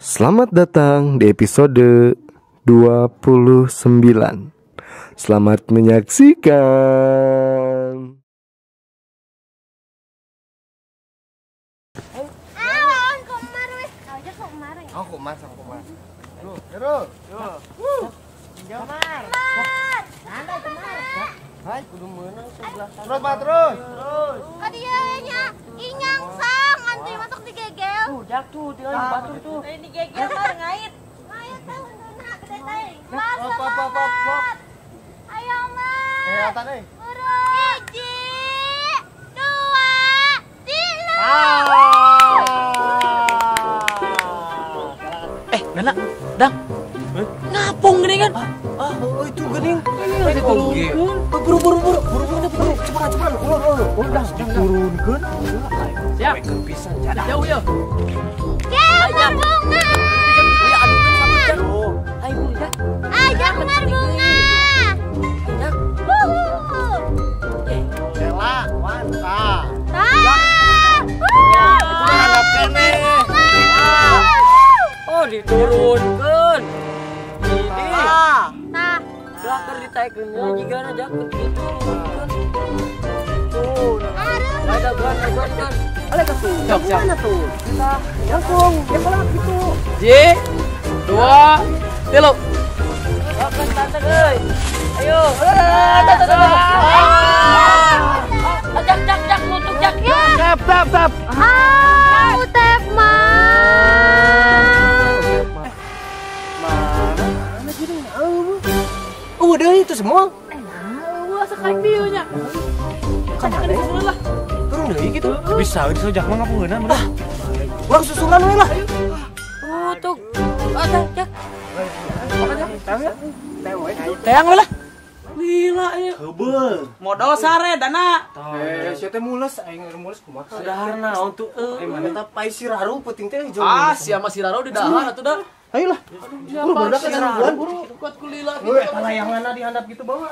Selamat datang di episode 29. Selamat menyaksikan. Terus. Kadianya inyang sang antri masuk digegel. Jak tuh, dia lagi batu tuh. Digegel mah ngait. Ngait teh unduna gede teh. Ayo mah. Kelihatan euy. Hiji, dua, tilu. Nana, Dang. Ngapung gini kan? Itu geuning. Lagi turunkeun. Buru. Cepat. Udah turunkeun. Siap. Jauh ya. Gambar bunga. Iya, adukeun sama Jak. Ayo Jak. Ajak berbunga. Ela, wanta. Hadap kene. Oh, diturunkeun. Ini. Nah, Belakar ditaikeunnya jigana Jak diturunkeun. Tuh. Ada gan. Ale ka tuh. Mana tuh? Kita langsung kepala gitu. Ji. 2, 3. Oke, tante euy. Ayo. Jak, nutup Jak. Tap. Utep mah. Mana jadi udah itu semua. Sekali view-nya. Kan lah. Turun deui gitu. Bisa Jak mah ngapungeunna bener. Ulang susulan we lah. Oh, tuh. Jak. Apa Jak? Teang lah. Lila ya. Heubeul. Modal sare dana. Sia teh mules aing mules kumaha. Sadarna untuk Mana teh pai siraru penting teh jauh. sia mah si Raro di dahar atuh dah. Ayolah. Buru badak ka bulan buru. Kuat ku lila. Weh, layanganna dihandap gitu bawa.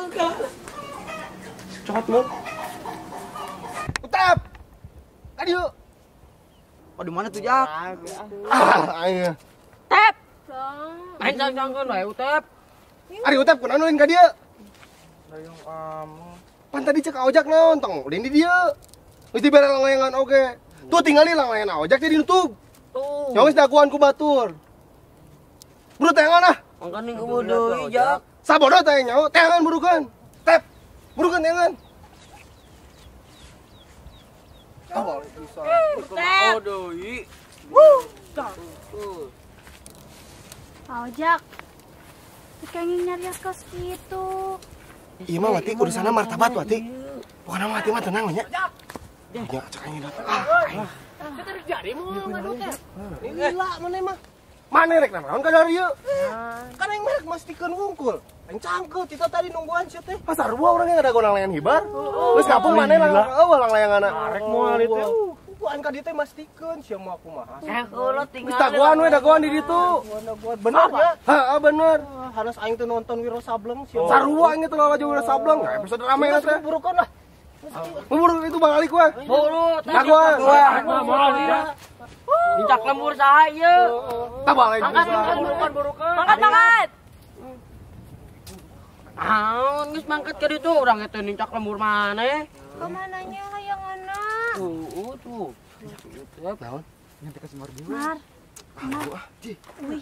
Cepat lu. Utap. Adio. Oh, di mana tuh Jak? Ayo. Tep. Main jang-jangkeun wae Utep. Ari Utap kunaon ulin ka dieu? Dayung pan tadi cek ojak naon tong ulin di dieu. Geus dibere layangan oge. Tuh tinggali layangan ojak teh dinutup. Tuh. Nyong geus dakuan ku batur. Buru teangan ah. Mangkana eueuh deui Jak. Sabodo teh nyaho, teangan burukeun. Tep. Burukeun teangan. Awal bisa. Oh deui. Ojak. Kayaknya nyari kos gitu. Iya mah Wati, urusanna martabat Wati. Pokoknya Wati mah tenang nya. Ya cek aing datang. Kita jadi mau ngadu teh. Gila mana mah. Mana rek naon ka dari ieu? Kan aing merek mastikeun wungkul. Aing cangkeut kita tadi nungguan sia teh. Pasar rua urang yang ada gonang layangan hibar. Geus kapung maneh lang layanganna. Arek moal itu. Aing ka dieu teh mastikeun sia mah kumaha. Ulah tinggal. Geus dagoan we di ditu. Bener ya? Heeh bener. Harus aing teh nonton Wiro Sableng sia. Sarua aing teh lalajo Wiro Sableng. Episode rame teh. Burukeun lah. Buru itu balik we. Buru Dagoan. moal dia. Dincak lembur saha ieu? Tabal aing. Burukan. Mangkat. Geus mangkat ka ditu urang eta nincak lembur maneh. Kemananya hayanganna? Tuh. Naon? Nyampe ka Semar dulu. Mar. Wih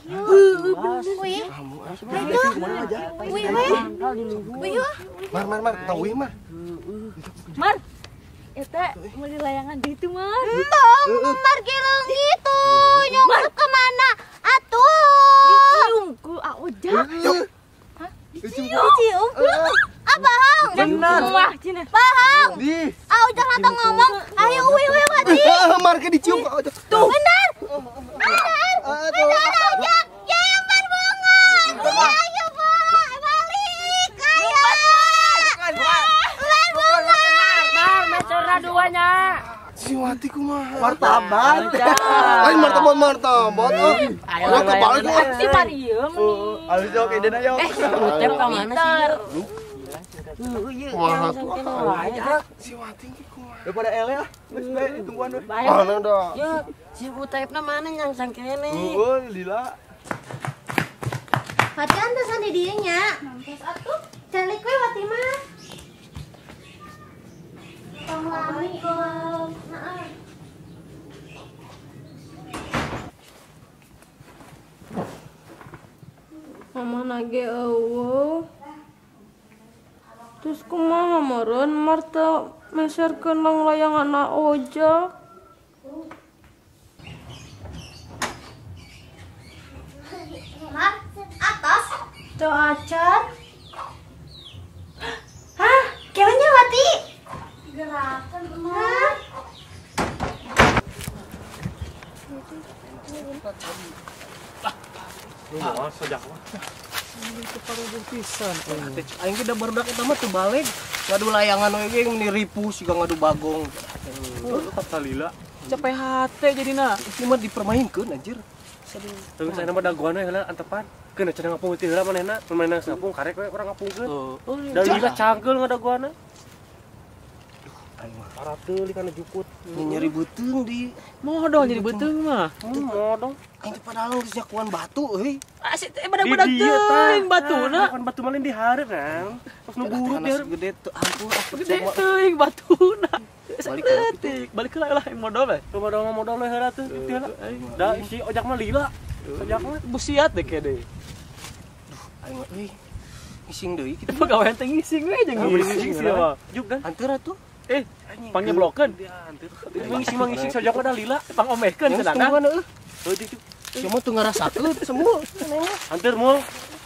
yuk. Mar, tau wih mah. Mar. Eta mau di layangan di itu Mar. Mar gelong gitu. Nyongkut kemana? Atuh. Diciumku ojak. Dicium. Abahang. Bener. Bahang. Di. Ojak datang ngomong. Ayo wih mati. Mar ke dicium ka ojak. Tuh. Bener. Ojak. Yang berbunga. Ayo balik. Ayo. Berbunga. Mar, mecerna duanya. Si Wati kumaha? Martabat. Lain martabat. Ayo kebalik gua. Si Mariam. Alus oke dena yo. Utep ka mana sih? Kumaha tuh? Si Wating ki kumaha? Daripada ele ah. Geus bae ditungguan we. Mana dah? Ya, si Utaipna mana yang sangkene? Heuh, lila. Hati antasan di dieu nya. Mampus atuh. Celik we Wati mah. Assalamualaikum. Heeh. Mama nage eueuh. Terus kumaha meureun Marta meserkeun layangan ojak. Mar, atas. Teu acan. Hah, kewanya Wati. Gerakan Mar. Aing ge da barudak eta mah teu balik. Ngadu layangan we ge meni ripu siga ngadu bagong. Kata lila. Capek hate jadina. Ini mah dipermainkeun anjir. Teu saya nama dagoan we heula antepan. Keun cenah ngapung teh heula manehna, manehna sapung karek we urang ngapungkeun. Da lila cangkeul ngadagoana. Parah teuing kana jukut. Nyeri beuteung di Modal jadi beuteung mah. Modong. aing teh padahal geus nyakuan batu euy. Asik teh badak-badak teuing batuna. Kan batu malin di hareup kan. Pas nu buruk di hareup. Gede tuh ampun Gede teuing batuna. Balik Sakeutik, balik ke lah yang modal we. Modal we heula teh kitu heula. Da si ojak mah lila. Ojak mah Busiat deh kede. aing mah euy. Ngising deui kitu. Pegawai teh ngising we jeung ngising sih mah. Juk dan. Antara tuh. pangngeblokeun. Ngising mah ngising sojak mah da lila. Pangomehkeun cenah. Tungguan euy. Heuh juk. Cuma tuh ngarasakeun semua. Anteur mul.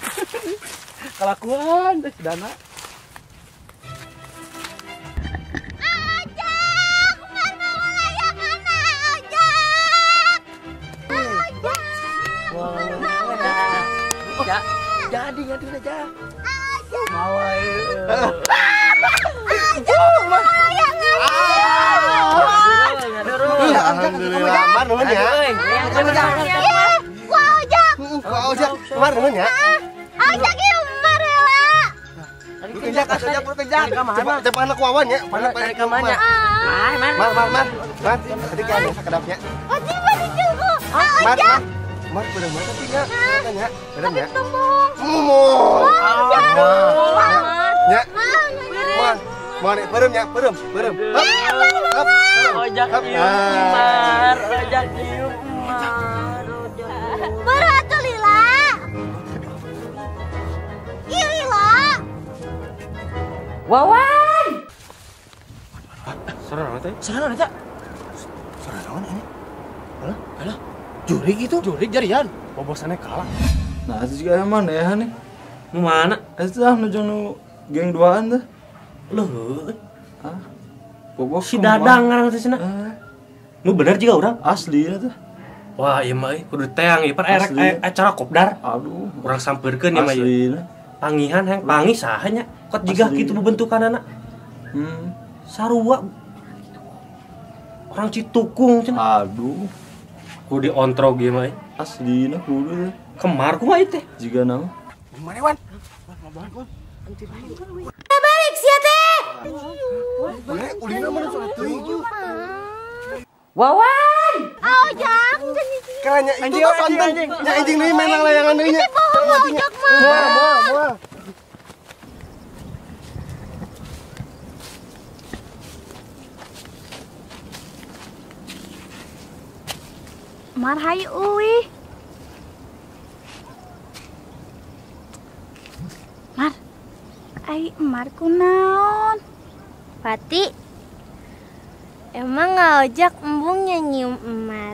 Kalakuan teh dana. Ya, jadi aja. Alhamdulillah, Mar nuhun ya. Ojak, Mar nuhun ya. Ojak ieu Mar heula. Ojak, Cepat anak wawan ya. Mana ka mana? Mar. Tadi kan sakedapnya. Wati bari jenggo. Mar, bener banget sih ya. Kan ya, bener ya. Tembung. Ya. Mar, perem ya, perem. Ojak ieu Mar, ojak ieu Mar. Berat tuh Lila. Iya Lila. Wawan. Sarana teh. Sarana eta. Saranawan ini. Alah. Juri gitu. Jurik jarian. Bobosannya kalah. Nah, itu juga emang ya nih. Nu mana? Itu ah nu jeung geng duaan teh. Leuh. Ah. Bobok Si Dadang ngaran teh cenah. Nu bener juga urang. Asli ya teh. Wah, ieu mah kudu teang ieu pan erek acara kopdar. Aduh, Urang sampeurkeun ieu mah ieu. asli. Pangihan hang pangi saha nya. Kot jiga Asli. kitu bentukanana. Sarua. Orang Citukung cenah. Aduh, Kudu diontrog ieu mah. asli na kudu teh. Kemar kumaha ieu teh? Jiga nama. Gimana, Wan? Balik sia teh. Boleh, ulina mana soal teuing. Wawan. Ojak. Karena itu tuh santan. Nya anjing deui main layangan deui nya. Ojak mah. Moal. Mar hayu uwi. Mar. Ai Mar kunaon? Pati. Emang ngajak embungnya nyium Emar.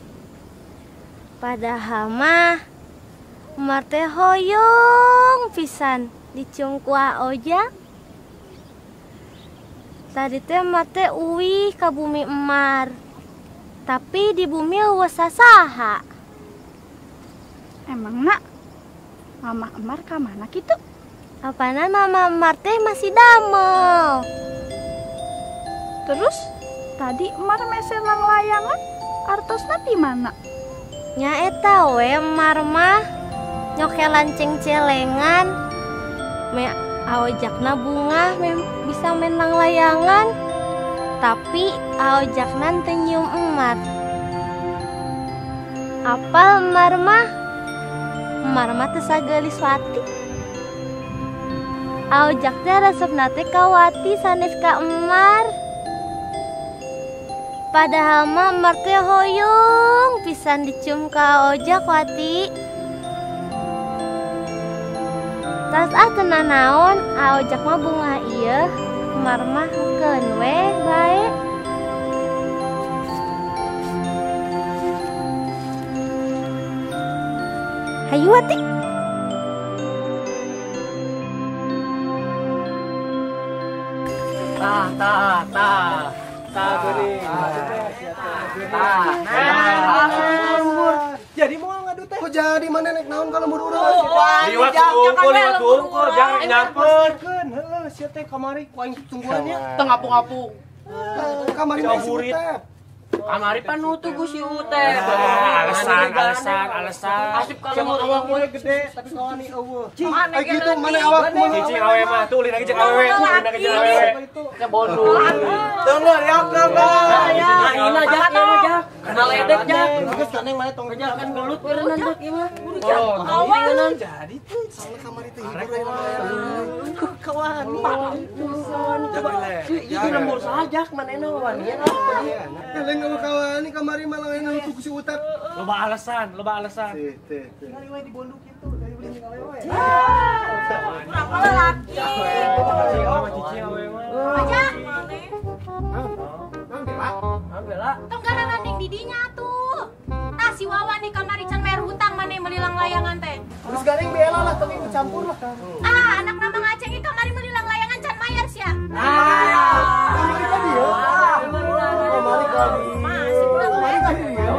Padahal mah Emar teh hoyong pisan dicium ku Ojak. Tadi teh Emar teh uwi ka bumi Emar. Tapi di bumi eueuh sasaha. Emang nak Mama Emar ka mana kitu? Apana Mama Emar teh masih damel. Terus tadi Emar meselang layangan artosna di mana? Nya eta we Emar mah nyokelan cengcelengan. Aojakna bunga bisa main layangan, tapi aojakna teu nyium Emar. Apal Emar mah teu sagelis wati. Aojakna resepna teh ka wati sanes ka Emar. Padahal mah Emar teh hoyong pisan dicium ka aojak wati. Tas tenang naon, aojak mah bunga ieu, Emar mah heukeun we bae. Hayu ati. Geuning. Jadi mau ngadu teh. Kok jadi mana nek naon ka lembur urang? Liwat tungkul, jangan nyamper. Heeh, sia teh kamari ku aing tungguannya. Teu ngapung-ngapung. Kamari mah si Utep. Kamari panutu ku si Utep. Alasan. Asip ka Sama lembur awak we gede tapi kawani eueuh. Mana Ai kitu mana awak Cicing awe mah tuh ulin lagi jeung awe. Ulin lagi jeung awe. teh bodoh. Tunggu ya, Aina jak jak. Kana ledek jak. Geus kaneng mana tong Jak kan gelut berenang jak ieu mah. awan. Jadi tuh salah kamari teh hibur kawani. Ieu lembur sajak manehna wanian. Lain sama kawani kamari malah lain untuk si Utep. Loba alasan. Teh. Kali we dibonduk kitu, dari beli ka we. Berapa lelaki? Cicing awe mah. Aja. Bela. Tong garangan ding didinya tuh. Tah si Wawa nih kamari can bayar hutang maneh melilang layangan teh. Terus garing bela lah tong ikut campur lah. Anak nama ngaceng ieu kamari melilang layangan can mayar sia. Kamari ka dieu. Kamari ka dieu. Masih pulang Kamari ka dieu.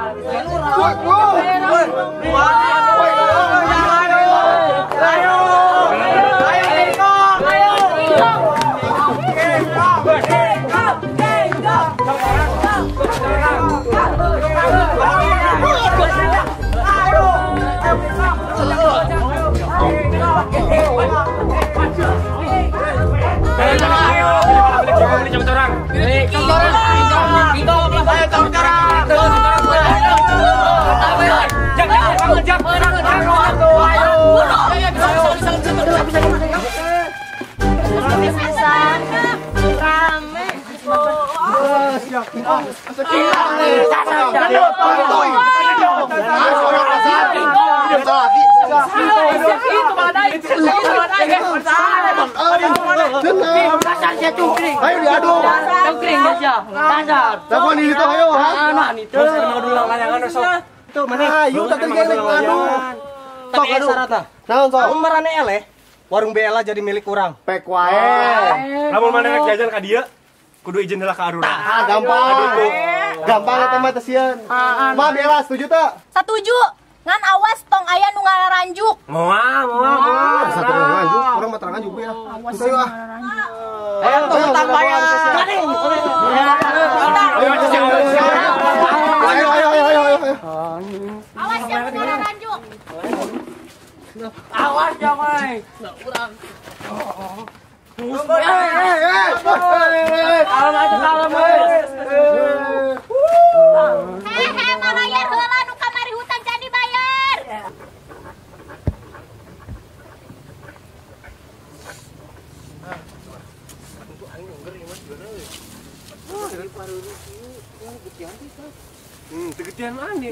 Ayo diadu. Cengkring aja. Dasar. Telepon di situ ayo. Anak nih tuh. Ulang layangan sok. Tuh mana? Ayo tak tergelek adu. Tok adu. Naon sok? Marane eleh. Warung Bella jadi milik urang. Pek wae. Lamun maneh rek jajan ka dieu, kudu izin heula ka aruna. Gampang. Gampang eta mah teh sieun. Mah Bella setuju teu? Setuju. Ngan awas tong aya nu ngaranjuk. Moal. Satu lanjut, urang mah terangan juga ya. Ayo ah. Ayo tong bayar. Ayo. Awas yang nu ngaranjuk. Awas jangan. Hehe, malayar heula nu kamari hutang can dibayar. Tegetian mani.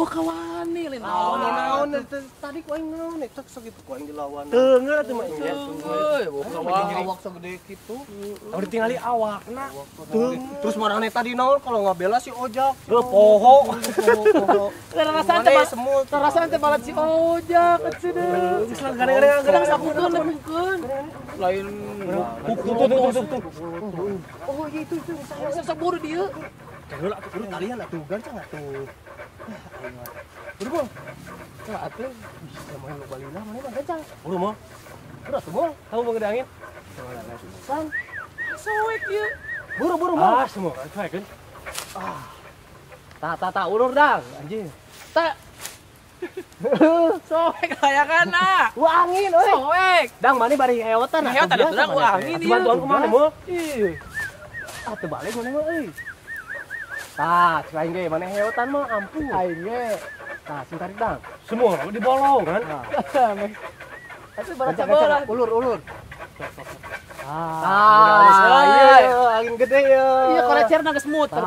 Naon tadi ku aing naon eta sakitu ku aing dilawan. Teungeur atuh mah. Awak segede kitu. Udah tinggali awakna. Terus marane tadi naon kalau nggak bela si Ojak. Poho. Rasaan teh semut. Rasaan teh balat si Ojak cenah. Geus gadang-gadang Gedang sapukeun sapukeun. Lain tuh. Oh gitu itu. Saya sabur dia. Heula atuh talian atuh gancang atuh. Udah bang. Nah atuh bisa main lu balina mana mah gancang. Udah mau. Udah tuh bang. Kamu mau gedangin? San. Soek ieu. Buru bang. Semua kan saya kan. Tak ulur dang anjing. Tak Soek layanganna. Angin euy. Soek. Dang mana bari heotan. Heotan atuh angin ieu. Bantuan kumaha moal? Atuh balik mana mah euy. Tah, cek ge mana heotan mah ampun. Aing ge. Tah, sing tarik dang. Semua orang dibolong kan. Tapi baca ulur. Angin gede ya. Iya kolecerna geus muter.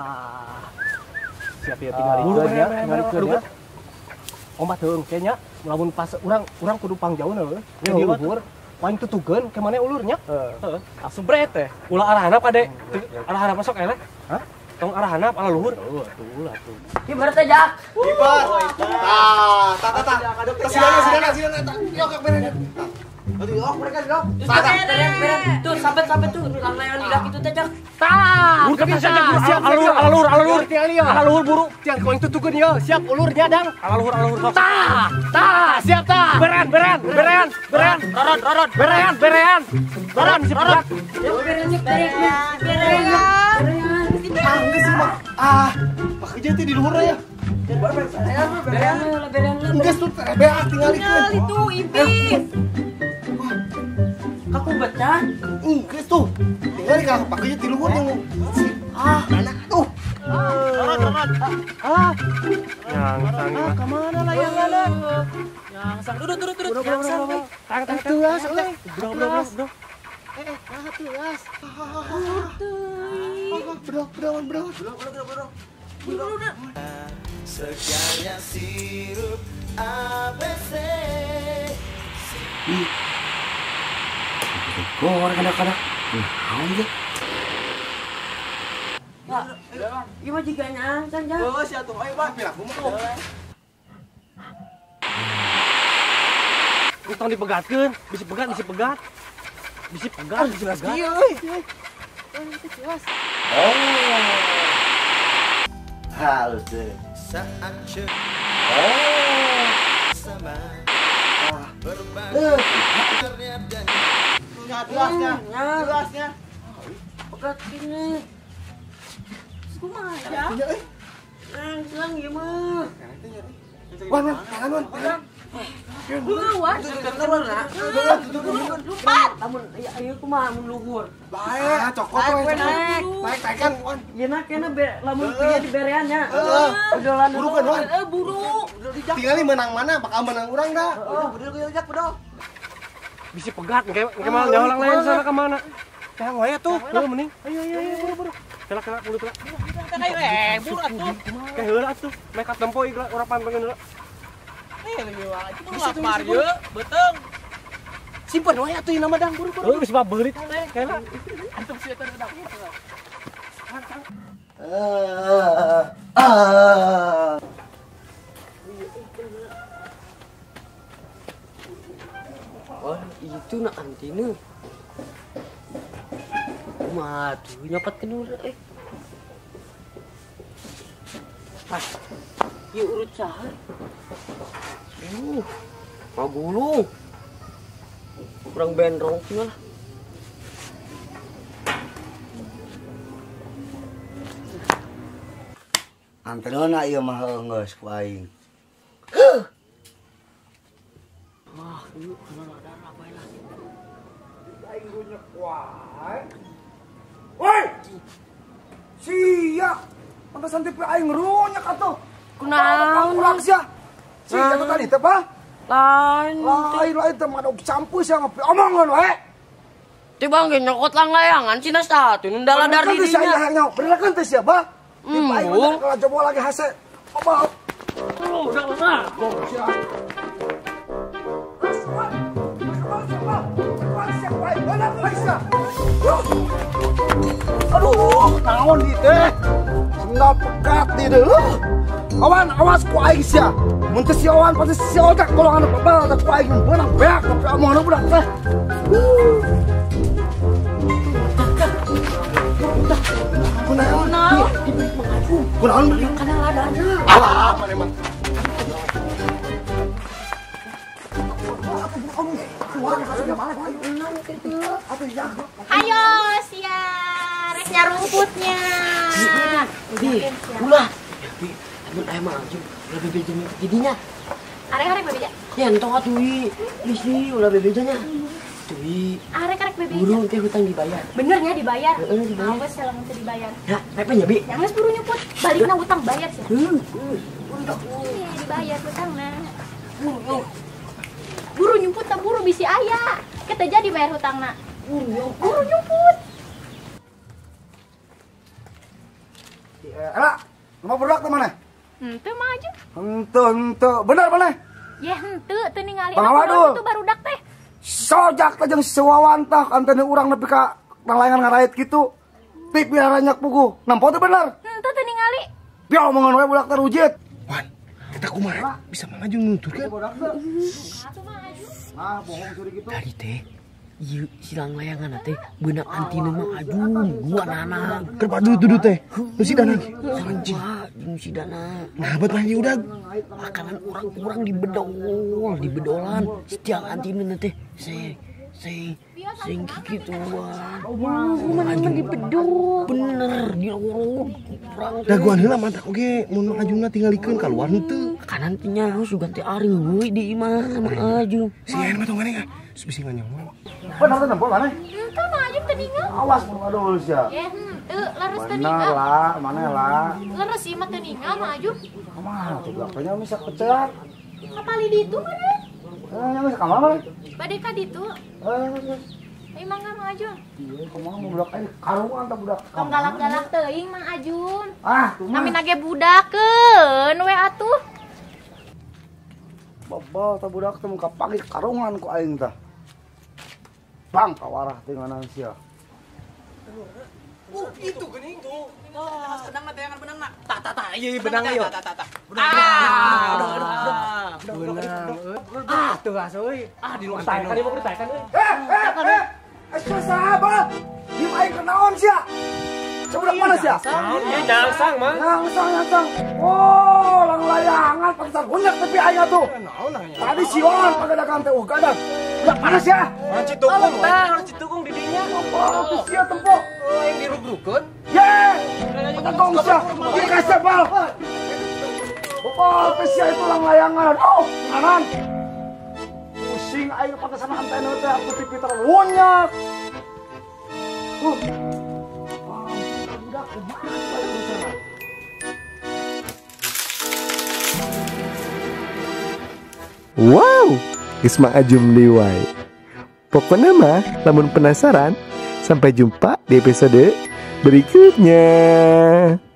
Siap ya tinggal ikut ya. Omat heung kayaknya lamun pas urang kudu pangjauh heuh. Di luhur. Paling tutugeun ke mana ulurnya? Heeh. Langsung bret teh. Ulah arah handap ade. Arah handap masuk eleh. Hah? Tong arah handap ala luhur. Tuh. Kibar teh Jak. Kibar. Sidana. Yuk kak bener. Aduh, mereka dong. Beren. Tuh sampai tuh layangan lidah kitu teh Jak. Tah. Siap. Ala luhur. Ala luhur buru. Tiang koing tutugeun ye. Siap ulurnya dang. Ala luhur. Tah. Siap tah. Beren. Berean. Baran si pegat. Angge sih mah. Pak kerja teh di luhur ya. Berean. Geus tuh beak tinggal Itu ipis. Kaku baca. Geus tuh. Tinggal ka Pak kerja di luhur yang anak tuh. Yang Kemana layangannya? Yang duduk. Tang tuas, euy. Bro. Bro. Segarnya sirup ABC. Goreng anak-anak. Anjir. Ieu mah jiga nyangsan Jak. Sia tuh, ayo Pak, pilah kumaha. Utang dipegatkeun, bisi pegat. Iya, euy. Halus deh. Jelasnya. Pegat gini. Kumaha Jak? Langsung ieu mah. Wan, tangan Wan. Luar. Lupa. Lamun ieu kumaha mun luhur. Bae, cokot we. Naik kan Wan. Ieu na kena lamun pieu di berean nya. Udolan Buru kan Wan. Buru. Tinggal menang mana, bakal menang urang dah. Bedil Jak, bedil. Bisi pegat, engke mah nyawa lain sana ka mana? Yang wae tuh. Mending. Ayo, buru. Kela buru. Buru atuh. Kayak heula atuh. Mekat tempo ieu urang pantengkeun heula. Bisa Mario, betung. Simpen wae atuh nama dang buru. Geus babeurit teh kela. Antum sieu teh udah. Oh, itu nak antina. Madu nyopat kenur Yuk urut sahar. Magulung. Kurang benrong sih lah. Antenna ieu mah geus ku aing. Ini kana ada apa lah. Aing gunyak wae. Woi. Sia. Pantesan tipe aing runyak atuh. Kunaon? Kurang sia. Sia teh tadi teh pa? Lain teh manuk campur sia ngopi omongan wae. Tiba nge nyokot lang layangan cina satu nundala dari dirinya. Bener kan teh sia ba? Tipe aing kalau coba lagi hase. Apa? Udah. Aduh, naon di teh? Senda pegat di deh. Awan, awas ku aing sia. Mun teh si awan pasti si otak golongan bebal teh ku aing beunang beak tapi omongan budak teh. Kunaon? Kunaon? Kana ladana. Alah, apa emang? Ayo, sia. Resnya rumputnya. Ulah. Amun aya mah anjing lebih bejem jadinya. Arek bebeja. Ya entong atuh wi. Isi ulah bebejanya. Tuh wi. Arek bebeja. Buru teh hutang dibayar. Benernya dibayar. Dibayar. Awas kalau mau dibayar. Ya, repenya bi. Yang buru nyuput, balik na utang bayar sih. Untuk Dibayar hutangna. Buru nyumput tak buru bisi aya. Kita jadi bayar hutangna. Buru nyumput. Ela, mau budak teh mana? Henteu maju. Henteu, bener mana? Ya henteu teu ningali Waduh. itu barudak teh. Sojak teh jeung sewawantah antena urang nepi ka nalayangan ngaraet kitu. Ti piaranyak puguh. Nampo teh bener. Henteu teu ningali. Pieu omongan we budak teh rujit. Wan, eta kumaha? Bisa mangaju nuturkeun. Ah, bohong suri gitu. tadi teh ieu silang layangan teh beunang antina mah ajung gua nana. Keur padu dudu teh. Nu sidana ge. Anjing, jeung si dana. Nah, bet mah udah. Makanan orang-orang dibedolan setiap antina teh sing gitu Mana dibedul. bener dia orang Daguan heula mantap oge mun mangajuna tinggalikeun ka luar henteu. kanan teh nyaho sugan teh ari heuy di imah mah aju. Si ayeuna mah tong ngane ka. Bisi nganyong. Bener teh nempel mana? Henteu maju teu ningali. Awas aduh sia. Ya henteu, leres teu Bener ningali. lah, mana lah. Leres ieu mah teu ningali maju. Kumaha tuh belakangnya bisa keceat. Kapali ditu mana? Nya bisa ka mana? Bade ka ditu. Ai mangga maju. Iya, kumaha mau budak aing karungan tah budak. Tong galak-galak teuing Mang Ajun. Ah, tuh mah. Kami nage budakeun we atuh. Babal tah budak teh muka pagi karungan ku aing tah. Bang kawarah teh nganan sia. Itu geuning tuh. Sedang na tayangan benang na. Ieu benang ieu. Ah, tuh aseuy. Di luar teh kan mau ditaekan euy. Asa sahabat. Di aing kenaon sia? Sebudak mana sia? Naon ieu nyangsang mah. Nyangsang. Oh, lang layangan pasar bunyak tapi aing atuh. Tadi sion pagadakan teh gadag. Budak mana sia? Orang Citukung di dinya. Oh, tuh sia tempo. Yang diruk-rukun. Ye! Patagong sia. Ini kasih bal. Oh, teh sia itu lang layangan. Oh, ngaran. Pusing aing pantesan antena teh aku tipi terlunyak. Budak kumaha balik ke sana? Wow, Isma Ajum Liwai. Pokoknya mah, lamun penasaran, sampai jumpa di episode berikutnya.